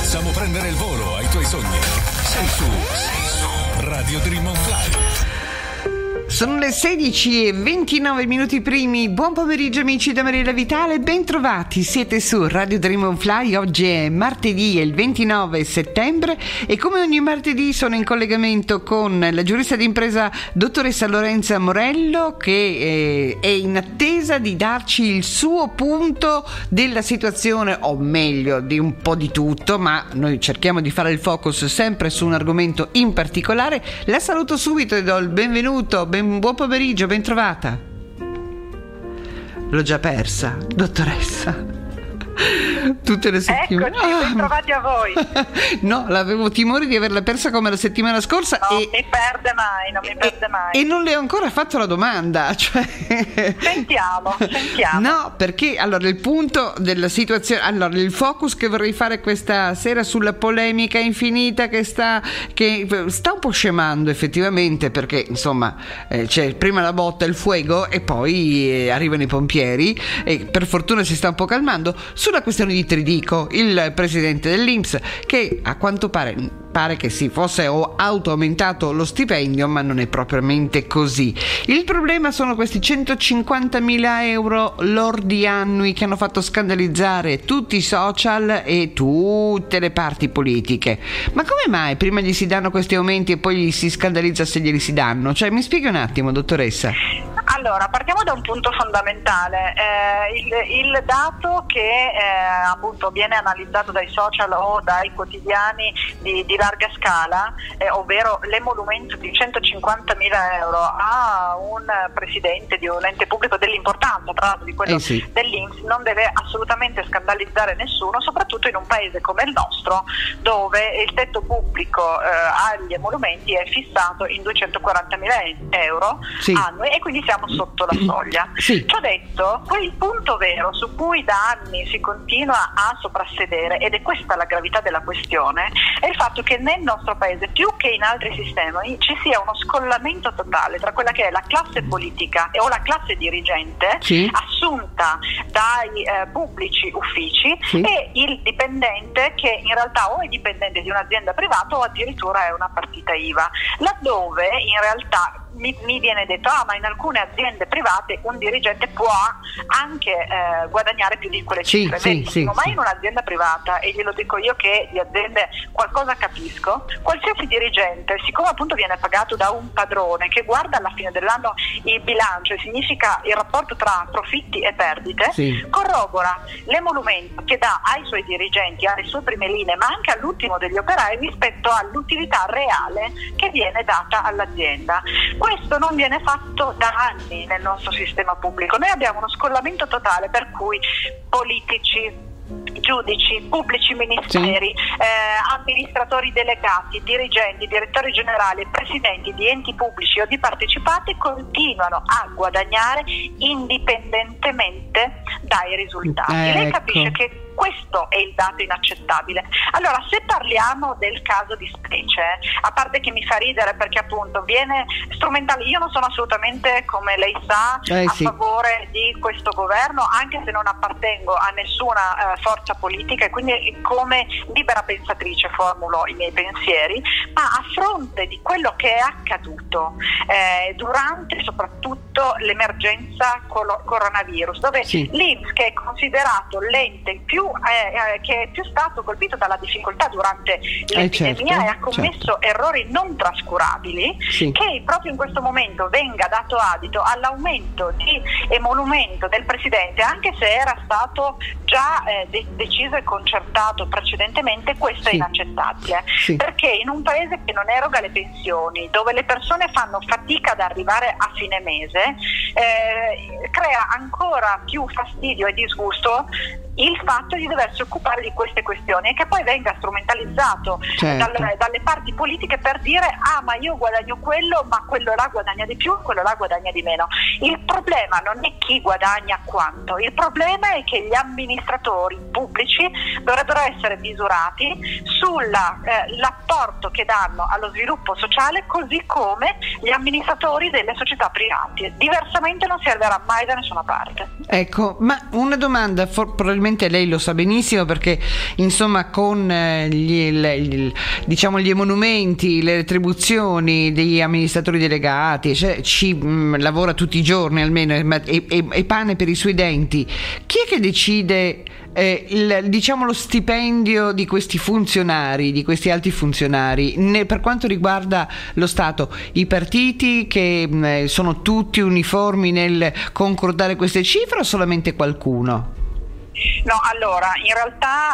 Facciamo prendere il volo ai tuoi sogni. Sei su Radio Dream on Fly. Sono le 16:29 primi. Buon pomeriggio amici da Mariella Vitale, ben trovati. Siete su Radio Dream on Fly. Oggi è martedì, è il 29 settembre e come ogni martedì sono in collegamento con la giurista d'impresa dottoressa Lorenza Morello, che è in attesa di darci il suo punto della situazione, o meglio di un po' di tutto, ma noi cerchiamo di fare il focus sempre su un argomento in particolare. La saluto subito e do il benvenuto. Buon pomeriggio, ben trovata. L'ho già persa, dottoressa. Tutte le settimane. Eccoci, ben trovati a voi. No, l'avevo timore di averla persa come la settimana scorsa. Non mi perde mai. E non le ho ancora fatto la domanda. Sentiamo. No, perché allora il punto della situazione, allora il focus che vorrei fare questa sera sulla polemica infinita che sta un po' scemando effettivamente, perché insomma c'è prima la botta, il fuego e poi arrivano i pompieri e per fortuna si sta un po' calmando. Sulla questione di Tridico, il presidente dell'INPS, che a quanto pare che si fosse auto-aumentato lo stipendio, ma non è propriamente così. Il problema sono questi 150.000 euro lordi annui che hanno fatto scandalizzare tutti i social e tutte le parti politiche. Ma come mai prima gli si danno questi aumenti e poi gli si scandalizza se glieli si danno? Cioè, mi spieghi un attimo, dottoressa? Allora, partiamo da un punto fondamentale. Il dato che appunto viene analizzato dai social o dai quotidiani di larga scala, ovvero l'emolumento di 150.000 euro a un presidente di un ente pubblico dell'importanza, tra l'altro di quello dell'INPS, non deve assolutamente scandalizzare nessuno, soprattutto in un paese come il nostro, dove il tetto pubblico agli emolumenti è fissato in 240.000 euro annui e quindi siamo sotto la soglia. Ciò detto, poi il punto vero su cui da anni si continua a soprassedere, ed è questa la gravità della questione, è il fatto che nel nostro paese, più che in altri sistemi, ci sia uno scollamento totale tra quella che è la classe politica o la classe dirigente assunta dai pubblici uffici e il dipendente, che in realtà o è dipendente di un'azienda privata o addirittura è una partita IVA, laddove in realtà mi viene detto ma in alcune aziende private un dirigente può anche guadagnare più di quelle cifre, ma in un'azienda privata, e glielo dico io che di aziende qualcosa capisco, qualsiasi dirigente, siccome appunto viene pagato da un padrone che guarda alla fine dell'anno il bilancio, e significa il rapporto tra profitti e perdite, corrobora l'emolumento che dà ai suoi dirigenti, alle sue prime linee, ma anche all'ultimo degli operai rispetto all'utilità reale che viene data all'azienda. Questo non viene fatto da anni nel nostro sistema pubblico. Noi abbiamo uno scollamento totale per cui politici, giudici, pubblici ministeri, amministratori delegati, dirigenti, direttori generali, presidenti di enti pubblici o di partecipati continuano a guadagnare indipendentemente dai risultati. Lei capisce che questo è il dato inaccettabile. Allora, se parliamo del caso di specie, a parte che mi fa ridere perché appunto viene strumentale, io non sono assolutamente, come lei sa, a favore di questo governo, anche se non appartengo a nessuna forza politica e quindi come libera pensatrice formulo i miei pensieri, ma a fronte di quello che è accaduto durante soprattutto l'emergenza coronavirus, dove l'INPS, che è considerato l'ente che è più stato colpito dalla difficoltà durante l'epidemia e ha commesso errori non trascurabili, che proprio in questo momento venga dato adito all'aumento di emolumento del presidente, anche se era stato già deciso e concertato precedentemente. Questo è inaccettabile, perché in un paese che non eroga le pensioni, dove le persone fanno fatica ad arrivare a fine mese, crea ancora più fastidio e disgusto il fatto di doversi occupare di queste questioni e che poi venga strumentalizzato dalle parti politiche per dire ma io guadagno quello, ma quello là guadagna di più, quello là guadagna di meno. Il problema non è chi guadagna quanto, il problema è che gli amministratori pubblici dovrebbero essere misurati sull'apporto che danno allo sviluppo sociale, così come gli amministratori delle società private. Diversamente non si arriverà mai da nessuna parte. Ecco, ma una domanda, probabilmente lei lo sa benissimo perché insomma con diciamo gli emolumenti, le retribuzioni degli amministratori delegati, cioè, lavora tutti i giorni almeno e pane per i suoi denti. Chi è che decide diciamo lo stipendio di questi funzionari, di questi alti funzionari, per quanto riguarda lo Stato? I partiti che sono tutti uniformi nel concordare queste cifre o solamente qualcuno? No, allora, in realtà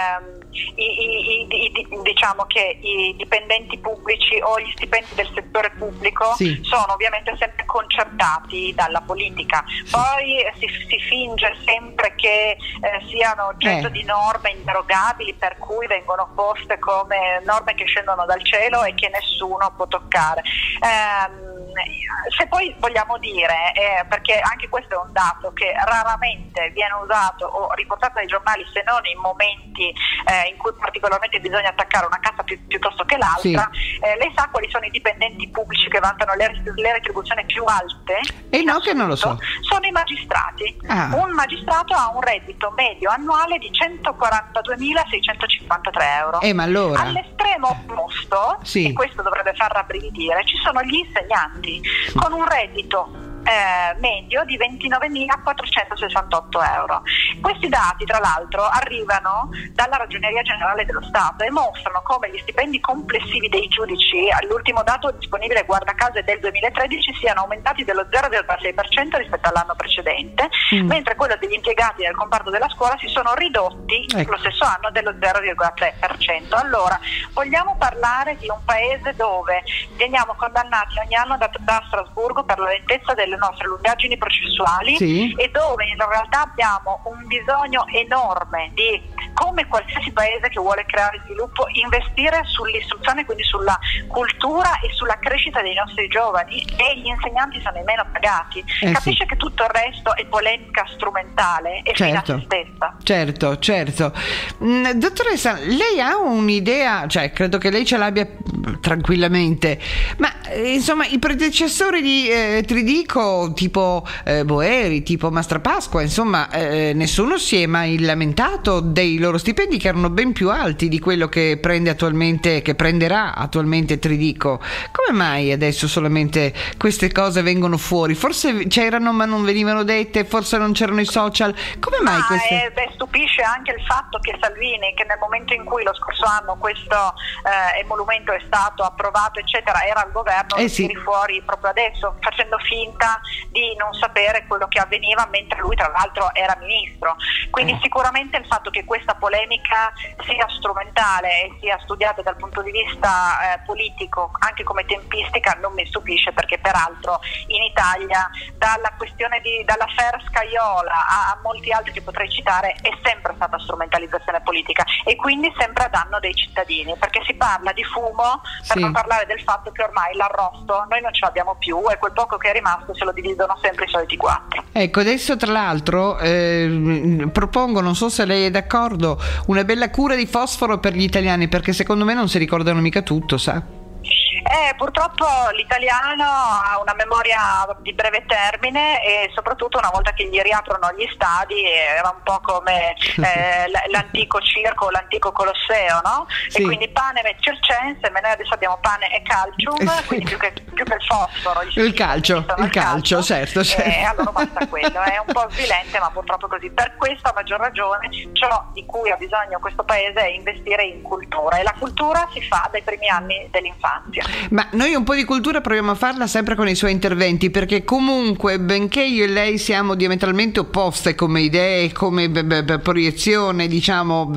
diciamo che i dipendenti pubblici o gli stipendi del settore pubblico sì, sono ovviamente sempre concertati dalla politica. Sì. Poi si finge sempre che siano oggetto di norme inderogabili, per cui vengono poste come norme che scendono dal cielo e che nessuno può toccare. Se poi vogliamo dire, perché anche questo è un dato che raramente viene usato o riportato dai giornali, se non in momenti in cui particolarmente bisogna attaccare una cassa piuttosto che l'altra, sì, lei sa quali sono i dipendenti pubblici che vantano le retribuzioni più alte? No, che non lo so. Sono i magistrati. Un magistrato ha un reddito medio annuale di 142.653 euro. Ma allora? All'estremo opposto, sì, e questo dovrebbe far rabbrividire, ci sono gli insegnanti con un reddito medio di 29.468 euro. Questi dati, tra l'altro, arrivano dalla Ragioneria Generale dello Stato e mostrano come gli stipendi complessivi dei giudici, l'ultimo dato disponibile guarda caso è del 2013, siano aumentati dello 0,6% rispetto all'anno precedente, mentre quello degli impiegati nel comparto della scuola si sono ridotti lo stesso anno dello 0,3%. Allora, vogliamo parlare di un paese dove veniamo condannati ogni anno da Strasburgo per la lentezza delle nostre lungaggini processuali, sì, e dove in realtà abbiamo un bisogno enorme di, come qualsiasi paese che vuole creare sviluppo, investire sull'istruzione, quindi sulla cultura e sulla crescita dei nostri giovani, e gli insegnanti sono i meno pagati. Capisce sì, che tutto il resto è polemica strumentale e fine a se stessa. Certo. Dottoressa, lei ha un'idea, cioè credo che lei ce l'abbia tranquillamente, ma insomma i predecessori di Tridico, tipo Boeri, tipo Mastrapasqua, insomma nessuno si è mai lamentato dei loro stipendi che erano ben più alti di quello che prenderà attualmente Tridico. Come mai adesso solamente queste cose vengono fuori? Forse c'erano ma non venivano dette, forse non c'erano i social. Come mai queste? Stupisce anche il fatto che Salvini, che nel momento in cui lo scorso anno questo emolumento è stato approvato eccetera, era al governo, lo tiri fuori proprio adesso, facendo finta di non sapere quello che avveniva mentre lui tra l'altro era ministro. Quindi sicuramente il fatto che questa polemica sia strumentale e sia studiata dal punto di vista politico anche come tempistica non mi stupisce, perché peraltro in Italia dall'affaire Scajola a molti altri che potrei citare è sempre stata strumentalizzazione politica, e quindi sempre a danno dei cittadini, perché si parla di fumo per non parlare del fatto che ormai l'arrosto noi non ce l'abbiamo più e quel poco che è rimasto se lo dividono sempre i soliti 4. Ecco, adesso tra l'altro propongo, non so se lei è d'accordo, una bella cura di fosforo per gli italiani, perché secondo me non si ricordano mica tutto, sa? Purtroppo l'italiano ha una memoria di breve termine, e soprattutto una volta che gli riaprono gli stadi era un po' come l'antico circo, l'antico Colosseo, no? Sì. E quindi pane e circense, ma noi adesso abbiamo pane e calcium, quindi più che il fosforo il calcio, certo. E allora basta quello, è un po' svilente ma purtroppo così. Per questo a maggior ragione ciò di cui ha bisogno questo paese è investire in cultura, e la cultura si fa dai primi anni dell'infanzia. Ma noi un po' di cultura proviamo a farla sempre con i suoi interventi, perché comunque benché io e lei siamo diametralmente opposte come idee, come proiezione diciamo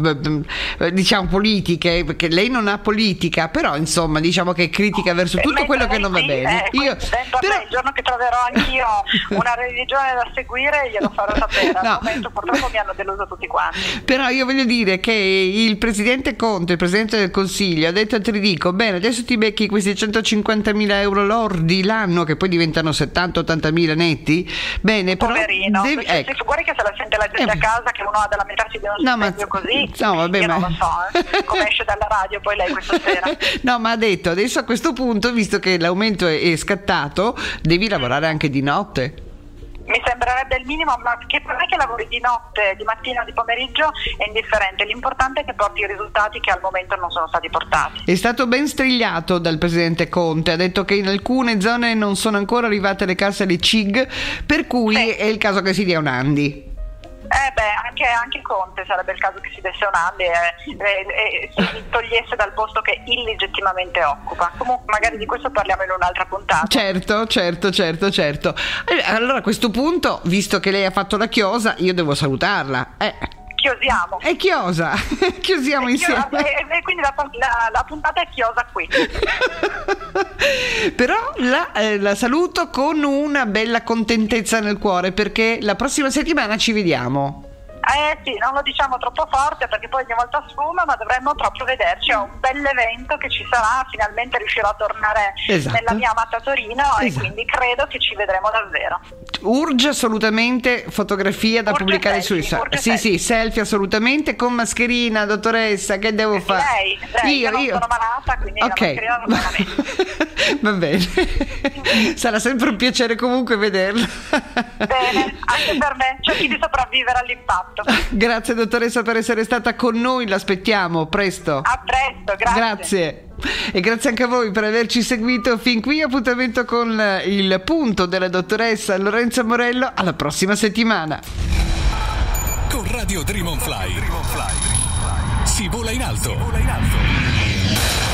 politiche, perché lei non ha politica, però insomma diciamo che è critica verso tutto quello che non va bene. Però il giorno che troverò anch'io una religione da seguire glielo farò sapere. Al momento purtroppo mi hanno deluso tutti quanti. Però io voglio dire che il presidente Conte, il presidente del Consiglio, ha detto a Tridico: bene, adesso ti becchi questi 150.000 euro lordi l'anno, che poi diventano 70-80.000 netti. Bene, però poverino, guarda che se la sente la gente a casa che uno ha da lamentarsi di uno stipendio così. Non lo so, come esce dalla radio poi lei questa sera. No, ma ha detto adesso a questo punto, visto che l'aumento è scattato, devi lavorare anche di notte. Mi sembrerebbe il minimo, ma che per me che lavori di notte, di mattina o di pomeriggio è indifferente, l'importante è che porti i risultati che al momento non sono stati portati. È stato ben strigliato dal presidente Conte, ha detto che in alcune zone non sono ancora arrivate le casse di CIG, per cui sì, è il caso che si dia un Andi. Anche Conte sarebbe il caso che si desse un Andi e si togliesse dal posto che illegittimamente occupa. Comunque magari di questo parliamo in un'altra puntata. Certo. Allora a questo punto, visto che lei ha fatto la chiosa, io devo salutarla. Chiosiamo. È chiosa. Chiosiamo insieme. E quindi la puntata è chiosa qui. Però la saluto con una bella contentezza nel cuore, perché la prossima settimana ci vediamo. Sì, non lo diciamo troppo forte perché poi ogni volta sfuma, ma dovremmo proprio vederci. È un bell'evento che ci sarà, finalmente riuscirò a tornare nella mia amata Torino e quindi credo che ci vedremo davvero. Urge assolutamente fotografia da pubblicare sui social. Sì, selfie assolutamente, con mascherina, dottoressa, che devo fare? Lei, io non sono malata, quindi la mascherina non va bene. Va bene. Sarà sempre un piacere comunque vederla. Bene, anche per me, cerchi di sopravvivere all'impatto. Grazie dottoressa per essere stata con noi, l'aspettiamo presto. A presto, grazie. E grazie anche a voi per averci seguito fin qui. Appuntamento con il punto della dottoressa Lorenza Morello alla prossima settimana. Con Radio Dream on Fly si vola in alto.